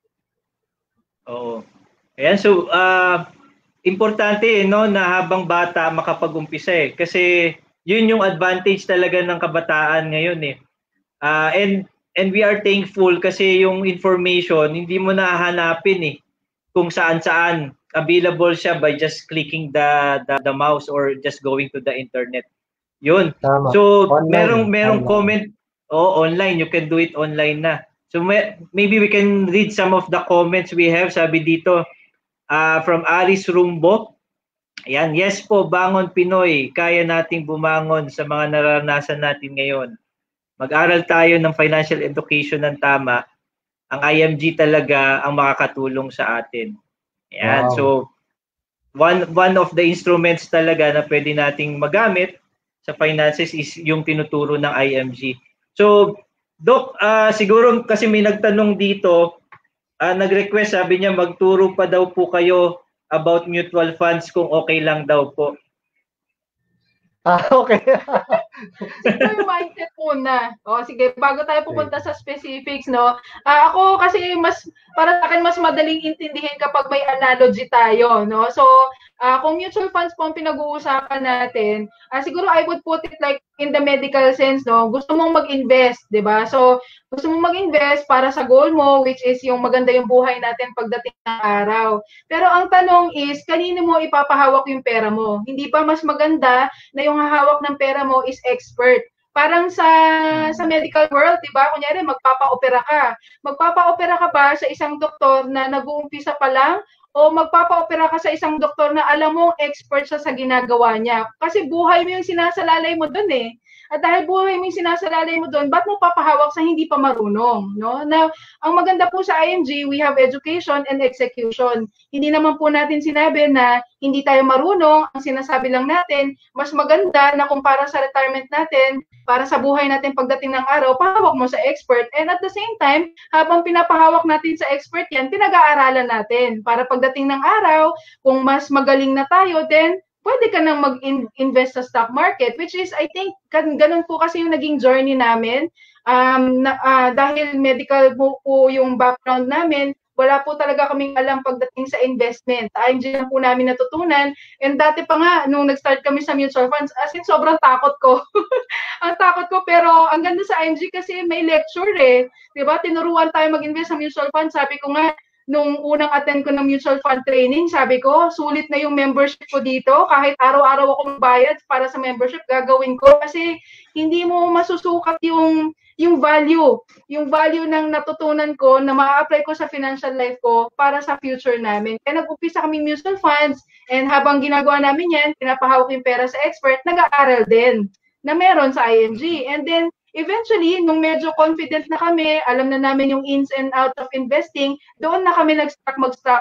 Oo. Ayan, so, importante, no, na habang bata makapag-umpisa Kasi yun yung advantage talaga ng kabataan ngayon And we are thankful kasi yung information, hindi mo nahahanapin kung saan-saan. Available siya by just clicking the mouse or just going to the internet. Yun. Tama. So, merong comment online. You can do it online na. So maybe we can read some of the comments we have. Sabi dito, from Aris Rumbo. Ayan, yes po, bangon Pinoy. Kaya nating bumangon sa mga naranasan natin ngayon. Mag-aral tayo ng financial education ng tama. Ang IMG talaga ang makakatulong sa atin. Ayan, wow. So one of the instruments talaga na pwede nating magamit sa finances is yung tinuturo ng IMG. So, Doc, siguro kasi may nagtanong dito, nag-request, sabi niya magturo pa daw po kayo about mutual funds kung okay lang daw po. Okay. Ito yung mindset muna. O, sige, bago tayo pupunta sa specifics, no? Ako kasi para sa akin, mas madaling intindihin kapag may analogy tayo, no? So, kung mutual funds po ang pinag-uusapan natin, siguro I would put it like in the medical sense, no? Gusto mong mag-invest, di ba? So, gusto mong mag-invest para sa goal mo, which is yung maganda yung buhay natin pagdating ng araw. Pero ang tanong is, kanino mo ipapahawak yung pera mo? Hindi ba mas maganda na yung hahawak ng pera mo is expert? Parang sa medical world, di ba? Kunyari, magpapa-opera ka. Magpapa-opera ka ba sa isang doktor na nag-uumpisa pa lang? O magpapa-opera ka sa isang doktor na alam mo expert siya sa ginagawa niya? Kasi buhay mo yung sinasalalay mo dun eh. At dahil buhay mo yung sinasalalay mo doon, ba't mo papahawak sa hindi pa marunong? No? Now, ang maganda po sa IMG, we have education and execution. Hindi naman po natin sinabi na hindi tayo marunong. Ang sinasabi lang natin, mas maganda na kung para sa retirement natin, para sa buhay natin pagdating ng araw, pahawak mo sa expert. And at the same time, habang pinapahawak natin sa expert yan, pinag-aaralan natin. Para pagdating ng araw, kung mas magaling na tayo, then pwede ka nang mag-invest sa stock market, which is, I think, ganun po kasi yung naging journey namin. Dahil medical po yung background namin, wala po talaga kaming alam pagdating sa investment. IMG lang po namin natutunan. And dati pa nga, nung nag-start kami sa mutual funds, as in, sobrang takot ko. Ang takot ko, pero ang ganda sa IMG kasi may lecture eh. Diba? Tinuruan tayo mag-invest sa mutual funds. Sabi ko nga, nung unang attend ko ng mutual fund training, sabi ko, sulit na yung membership ko dito. Kahit araw-araw ako magbayad para sa membership, gagawin ko. Kasi hindi mo masusukat yung value. Yung value ng natutunan ko na ma-apply ko sa financial life ko para sa future namin. Kaya nag-upisa kaming mutual funds and habang ginagawa namin yan, pinapahawak yung pera sa expert, nag-aaral din na meron sa IMG. And then, eventually, nung medyo confident na kami, alam na namin yung ins and outs of investing, doon na kami mag-start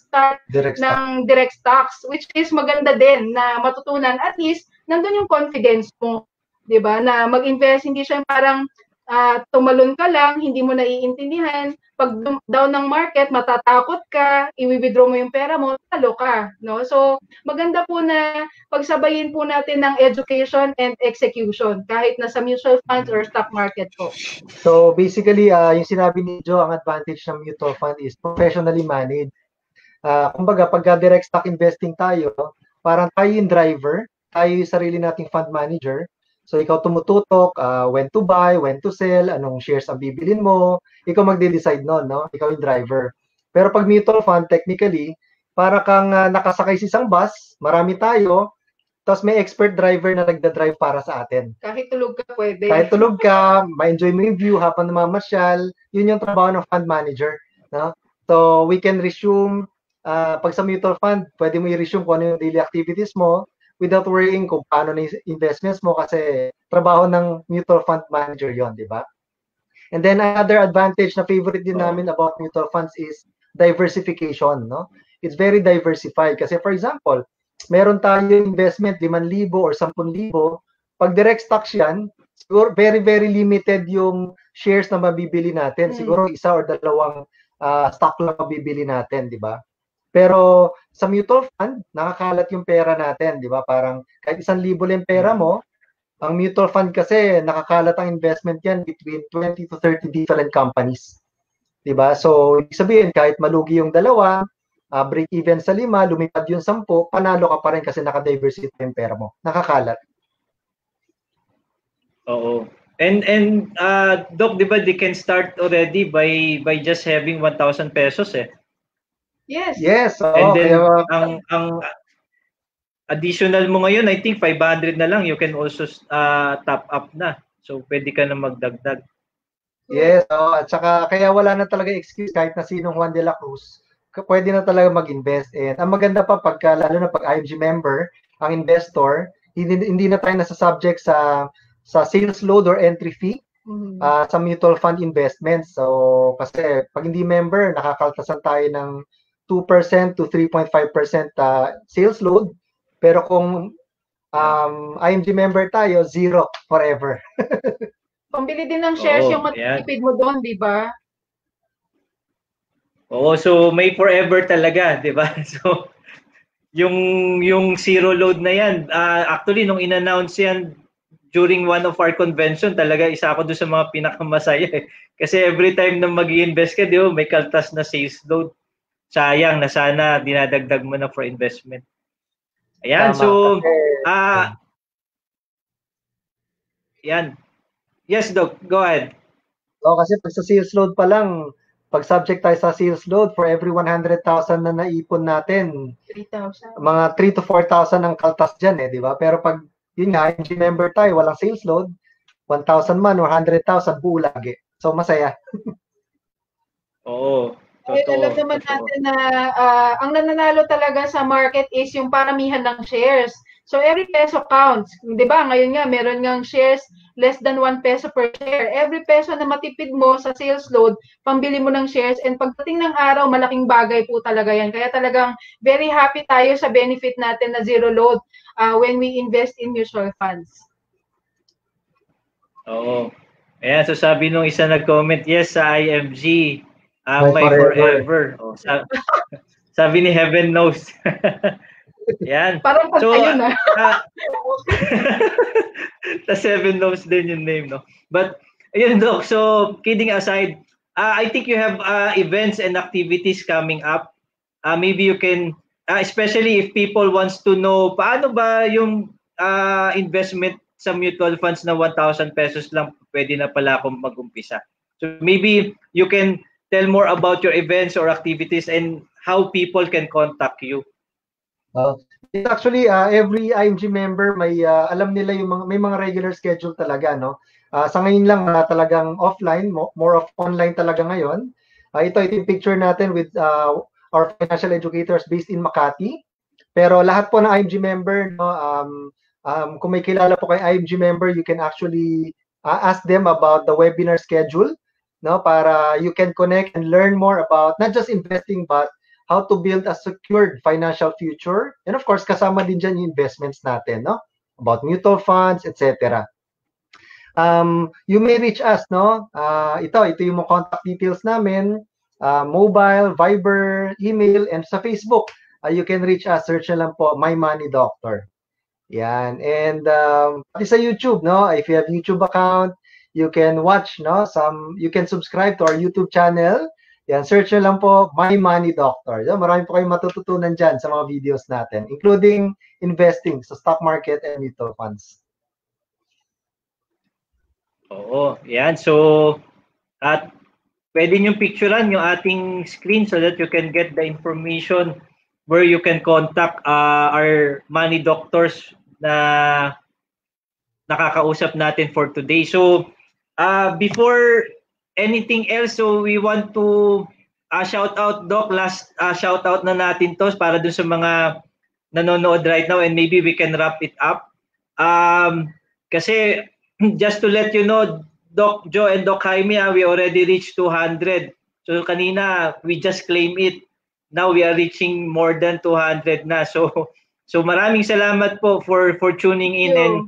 ng direct stocks, which is maganda din na matutunan. At least, nandun yung confidence mo, di ba? Na mag-invest, hindi siya parang tumalon ka lang, hindi mo naiintindihan. Pag down ng market, matatakot ka, i-withdraw mo yung pera mo, talo ka. No? So, maganda po na pagsabayin po natin ng education and execution, kahit nasa mutual funds or stock market po. So, basically, yung sinabi ni Joe, ang advantage ng mutual fund is professionally managed. Kumbaga, pag direct stock investing tayo, parang tayo yung driver, tayo yung sarili nating fund manager. So, ikaw tumututok, when to buy, when to sell, anong shares ang bibilin mo, ikaw magde-decide nun, no? Ikaw yung driver. Pero pag mutual fund, technically, para kang nakasakay sa isang bus, marami tayo, tapos may expert driver na nagda-drive para sa atin. Kahit tulog ka, pwede. Kahit tulog ka, ma-enjoy mo yung view habang namamasyal, yun yung trabaho ng fund manager, no? So, we can resume, pag sa mutual fund, pwede mo i-resume kung ano yung daily activities mo, without worrying kung paano na investments mo kasi trabaho ng mutual fund manager yon, di ba? And then another advantage na favorite din namin about mutual funds is diversification, no? It's very diversified kasi for example, meron tayong investment 5,000 or 10,000, pag direct stocks yan, siguro very very limited yung shares na mabibili natin. Siguro isa or dalawang stock lang mabibili natin, di ba? Pero sa mutual fund, nakakalat yung pera natin, di ba? Parang kahit 1,000 lang pera mo, ang mutual fund kasi nakakalat ang investment yan between 20 to 30 different companies. Di ba? So, ibig sabihin, kahit malugi yung dalawa, break even sa 5, lumipad yung 10, panalo ka pa rin kasi nakadiversify yung pera mo. Nakakalat. Oo. And Doc, di ba, they can start already by just having 1,000 pesos eh. Yes. Yes. And then ang additional mo ngayon, I think 500 na lang, you can also top up na. So pwede ka na magdagdag. Yes, at saka kaya wala na talaga excuse kahit na sinong Juan de la Cruz, pwede na talaga mag-invest. And ang maganda pa pagka lalo na pag IMG member, ang investor, hindi na tayo nasa subject sa sales load or entry fee sa mutual fund investments. So kasi pag hindi member, nakakaltasan tayo ng 2% to 3.5% sales load. Pero kung IMG member tayo, zero forever. Pambili din ng shares yung matitipid mo doon, di ba? Oo, so may forever talaga, di ba? So yung zero load na yan, actually nung in-announce yan during one of our convention, talaga isa ako doon sa mga pinakamasaya eh. Kasi every time na mag-i-invest ka, di ba, may kaltas na sales load. Sayang na sana dinadagdag mo na for investment. Ayan, so yan. Yes, Doc, go ahead. Kasi pag sa sales load pa lang, pag subject tayo sa sales load, for every 100,000 na naipon natin, 3,000. Mga 3 to 4,000 ang kaltas dyan di ba? Pero pag yun nga, IMG member tayo, walang sales load, 1,000 man or 100,000, buo lagi. So, masaya. Oo. Alam naman natin na ang nananalo talaga sa market is yung paramihan ng shares. So, every peso counts. Di ba? Ngayon nga, meron ngang shares less than 1 peso per share. Every peso na matipid mo sa sales load, pambili mo ng shares. And pagdating ng araw, malaking bagay po talaga yan. Kaya talagang very happy tayo sa benefit natin na zero load when we invest in mutual funds. Oo. Ayan, so sabi nung isa nag-comment, yes, sa IMG, may forever. Oh, sabi ni Heaven knows. Yan. Parang so, yun the Seven knows din yung name, no? But, ayun, Doc, so kidding aside, I think you have events and activities coming up. Maybe you can, especially if people wants to know, paano ba yung investment sa mutual funds na 1,000 pesos lang, pwede na pala akong mag-umpisa. So maybe you can tell more about your events or activities and how people can contact you. Actually, every IMG member may alam nila yung may mga regular schedule talaga, no? Sa ngayon lang talagang offline, more of online talaga ngayon. Ito yung picture natin with our financial educators based in Makati. Pero lahat po ng IMG member, no, kung may kilala po kay IMG member, you can actually ask them about the webinar schedule, no, para you can connect and learn more about not just investing but how to build a secured financial future. And of course, kasama din dyan yung investments natin, no? About mutual funds, etc. You may reach us, no? Ito yung mga contact details namin, mobile, Viber, email, and sa Facebook. You can reach us, search na lang po, My Money Doctor. Yan. And pati sa YouTube, no? If you have YouTube account, you can watch, no? You can subscribe to our YouTube channel. Yan, search nyo lang po, My Money Doctor. Yan, marami po kayong matututunan dyan sa mga videos natin, including investing sa stock market and mutual funds. Oo, yan. So, at pwede nyo picturean yung ating screen so that you can get the information where you can contact our money doctors na nakakausap natin for today. So, before anything else, so we want to shout out, Doc, last shout out na natin to para dun sa mga nanonood right now and maybe we can wrap it up. Kasi just to let you know, Doc Joe and Doc Jaime, we already reached 200. So kanina, we just claim it. Now we are reaching more than 200 na. So maraming salamat po for tuning in and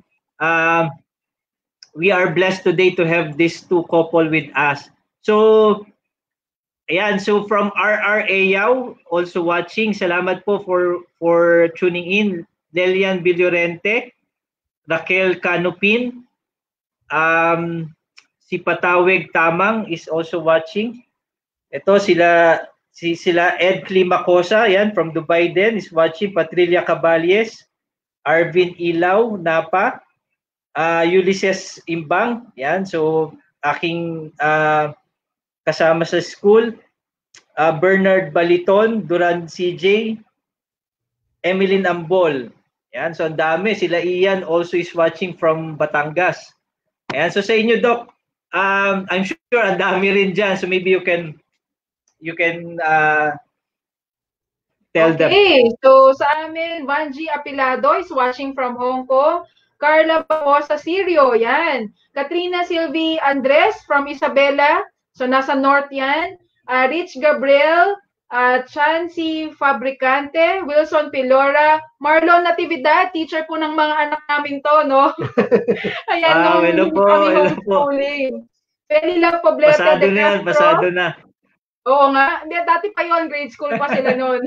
we are blessed today to have these two couple with us. So, ayan, so from RR Ayaw, also watching, salamat po for tuning in. Lelian Villorente, Raquel Canopin, si Pataweg Tamang is also watching. Ito sila Ed Climacosa, yan, from Dubai din, is watching. Patrilia Caballes, Arvin Ilaw, Napa, Ulysses Imbang, yan, so aking kasama sa school, Bernard Baliton, Duran CJ, Emeline Ambol, yan, so ang dami, sila Ian also is watching from Batangas, Ayan, so sa inyo, Doc, I'm sure ang dami rin dyan. So maybe you can tell them. Okay, so sa amin, Vanji Apilado is watching from Hong Kong. Carla Bacosa Sirio, yan. Katrina Silvi Andres from Isabela, so nasa North yan. Rich Gabriel, Chancy Fabricante, Wilson Pilora, Marlon Natividad, teacher po ng mga anak namin to, no? Ayan, hello po, kami hello po. Felila Poblete de Castro. Pasado na. Oo nga. Hindi, dati pa yon, grade school pa sila noon.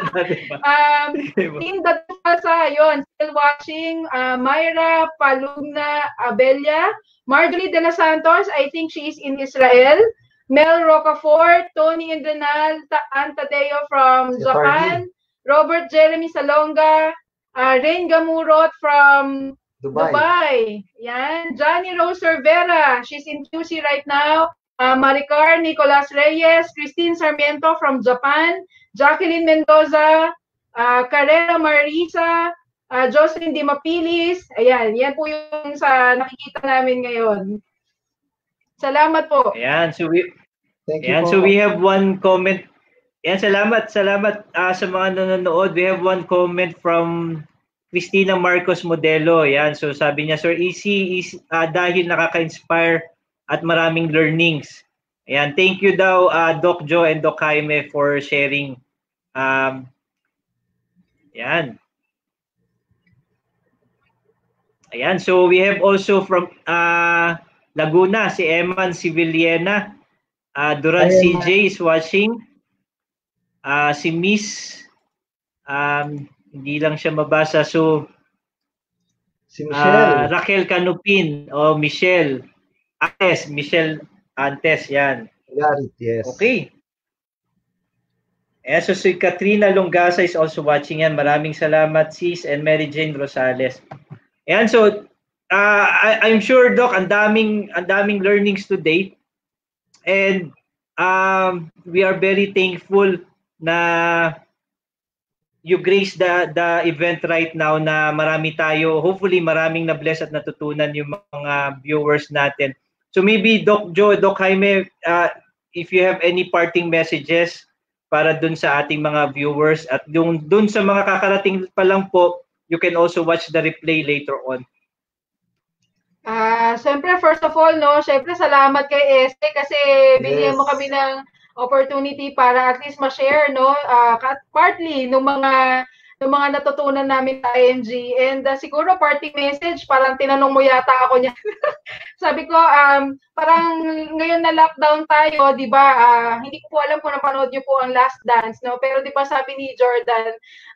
Team Datasa, yon, still watching. Myra Palumna Abella. Marjorie De Los Santos, I think she is in Israel. Mel Rocafort, Tony Indrenal, Antadeo from Japan. Robert Jeremy Salonga. Rain Gamurot from Dubai. Yan. Johnny Rose Cervera, she's in QC right now. Maricar Nicolas Reyes, Christine Sarmiento from Japan, Jacqueline Mendoza, Carrera Marisa, Jocelyn Dimapilis. Ayan, yan po yung sa nakikita namin ngayon. Salamat po. Ayan, so we have one comment. Ayan, salamat sa mga nanonood. We have one comment from Cristina Marcos Modelo. Ayan, so sabi niya, Sir Easy, dahil nakaka-inspire at maraming learnings. Ayan, thank you daw Doc Joe and Doc Jaime for sharing. Ayan. Ayan, so we have also from Laguna, si Eman Civiliana. Duran CJ is watching. Si Miss, hindi lang siya mabasa. So, si Michelle. Raquel Canupin o Michelle. Michelle Antes, yan. Yes. Okay. Ayan, so si Katrina Longasa is also watching yan. Maraming salamat, sis, and Mary Jane Rosales. Ayan, so I'm sure, Doc, ang daming learnings today. And we are very thankful na you grace the event right now na marami tayo, hopefully maraming na-bless at natutunan yung mga viewers natin. So maybe Doc Joe, Doc Jaime, if you have any parting messages para dun sa ating mga viewers at dun sa mga kakarating pa lang po, you can also watch the replay later on. Siyempre, first of all, no, siyempre salamat kay Este kasi binigyan mo kami ng opportunity para at least ma-share, no, partly ng mga natutunan namin sa IMG. And siguro parting message, parang tinanong mo yata ako niya. Sabi ko, parang ngayon na lockdown tayo, di ba? Hindi ko po alam kung napanood niyo po ang Last Dance, no? Pero di ba sabi ni Jordan,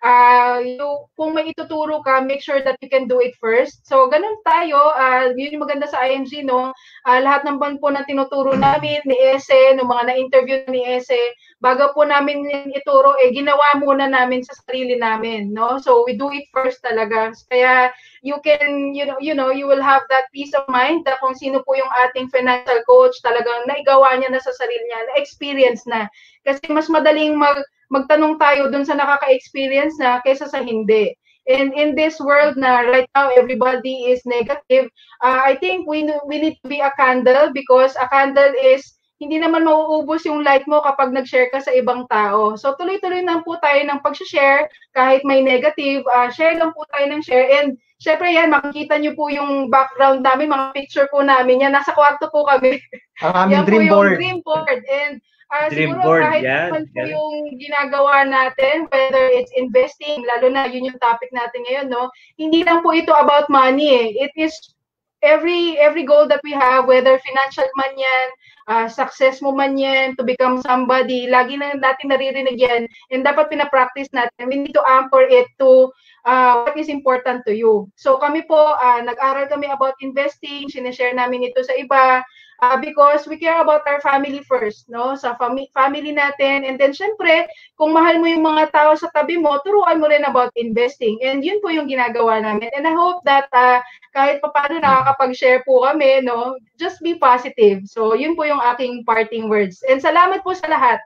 kung may ituturo ka, make sure that you can do it first. So, ganun tayo. Yun yung maganda sa IMG, no? Lahat ng po na tinuturo namin ni Ese, ng mga na-interview ni Ese, bago po namin ituro, ginawa muna namin sa sarili namin, no? So, we do it first talaga. Kaya, you can, you will have that peace of mind na kung sino po yung ating financial coach, talagang naigawa niya na sa sarili niya, na-experience na. Kasi mas madaling magtanong tayo dun sa nakaka-experience na kaysa sa hindi. And in this world na right now everybody is negative, I think we need to be a candle because a candle is hindi naman mauubos yung light mo kapag nag-share ka sa ibang tao. So tuloy-tuloy lang po tayo ng pag-share kahit may negative, share lang po tayo ng share. And syempre yan, makikita nyo po yung background namin, mga picture po namin yan. Nasa kwarto po kami. Ang aming dream board. Dream board. And dream siguro board, kahit naman po yung ginagawa natin, whether it's investing, lalo na yun yung topic natin ngayon, no? Hindi lang po ito about money eh. It is every goal that we have, whether financial man yan, success mo man yan, to become somebody, lagi na natin naririnig yan, and dapat pinapractice natin. We need to anchor it to what is important to you. So kami po, nag-aral kami about investing, sinishare namin ito sa iba, because we care about our family first, no? Sa family natin, and then syempre, kung mahal mo yung mga tao sa tabi mo, turuan mo rin about investing, and yun po yung ginagawa namin. And I hope that kahit pa paano nakakapag-share po kami, no? Just be positive. So yun po yung aking parting words. And salamat po sa lahat.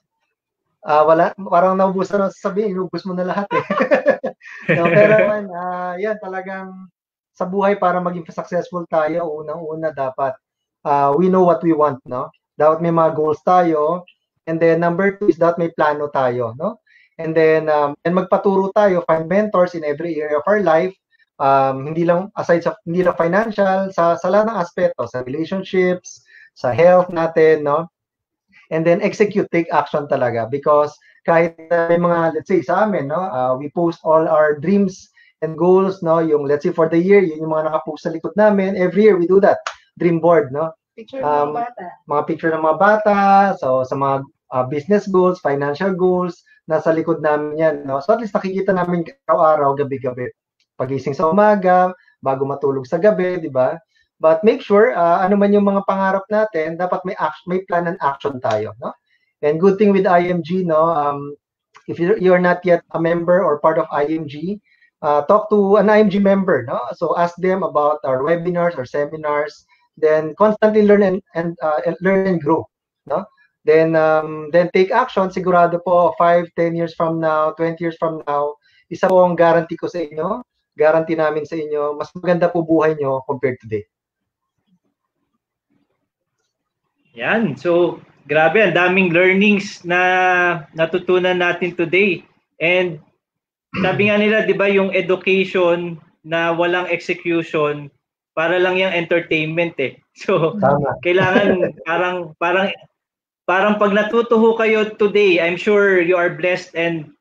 Wala, parang naubusan na sabihin, ubus mo na lahat eh. No, pero man, yan talagang sa buhay para maging successful tayo, unang-una dapat we know what we want, no? Dapat may mga goals tayo. And then number 2 is dapat may plano tayo, no? And then and magpaturo tayo, find mentors in every area of our life. Hindi lang hindi lang financial, sa lahat ng aspeto, sa relationships, sa health natin, no? And then execute, take action talaga, because kahit may mga, let's say sa amin, no, we post all our dreams and goals, no, yung let's say for the year, yun yung mga nakapost sa likod namin. Every year we do that, dream board, no. Picture ng mga bata. Mga picture ng mga bata, so sa mga business goals, financial goals, nasa likod namin yan, no. So at least nakikita namin araw-araw, gabi-gabi. Pagising sa umaga, bago matulog sa gabi, di ba? But make sure, ano man yung mga pangarap natin, dapat may plan and action tayo, no? And good thing with IMG, no, if you're not yet a member or part of IMG, talk to an IMG member, no? So ask them about our webinars or seminars, then constantly learn and learn and grow, no? Then take action. Sigurado po 5, 10 years from now, 20 years from now, isa po ang guarantee ko sa inyo, guarantee namin sa inyo, mas maganda po buhay nyo compared today. Yan. So, grabe, ang daming learnings na natutunan natin today. And sabi nga nila, di ba, yung education na walang execution, para lang yung entertainment eh. So, kailangan parang pag natutuho kayo today, I'm sure you are blessed and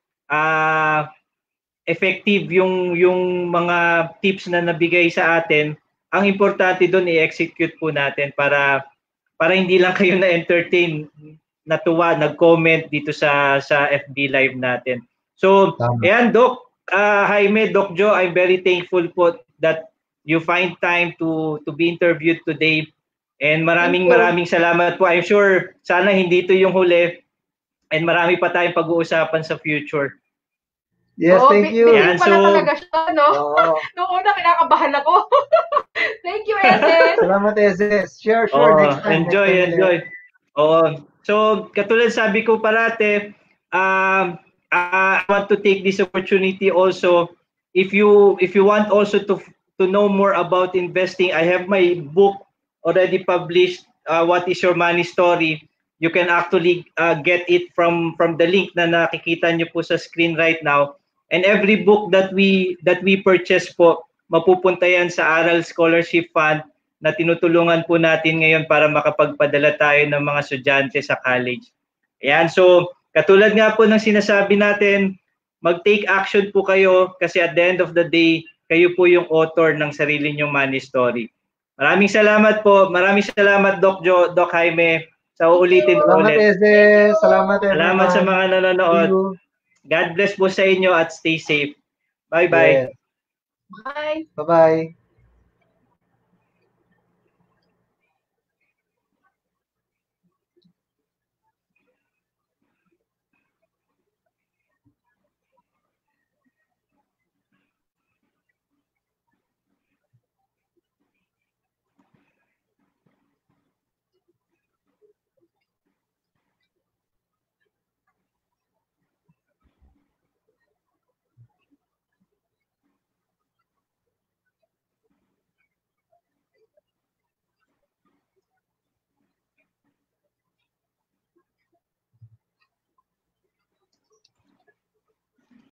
effective yung mga tips na nabigay sa atin. Ang importante doon i-execute po natin para hindi lang kayo na-entertain, natuwa, nag-comment dito sa FB Live natin. So, ayan, Doc, Jaime, Doc Joe, I'm very thankful po that you find time to be interviewed today. And maraming salamat po. I'm sure sana hindi ito yung huli and marami pa tayong pag-uusapan sa future. Yes, thank you. Ayan, so, talaga siya, no? Noong una, kinakabahan ako. Thank you, Eses. Salamat, Eses. Sure. Next time. Enjoy. So, katulad sabi ko parate, I want to take this opportunity also. If you want also to know more about investing, I have my book already published, What is Your Money Story. You can actually get it from the link na nakikita nyo po sa screen right now. And every book that we purchase po, mapupunta yan sa Aral Scholarship Fund na tinutulungan po natin ngayon para makapagpadala tayo ng mga estudyante sa college. Ayan, so katulad nga po ng sinasabi natin, mag-take action po kayo kasi at the end of the day, kayo po yung author ng sarili nyong money story. Maraming salamat po. Maraming salamat, Doc Joe, Doc Jaime. Sa uulitin po ulit. Salamat, everyone. Salamat sa mga nanonood. God bless po sa inyo at stay safe. Bye-bye. Yes. Bye-bye.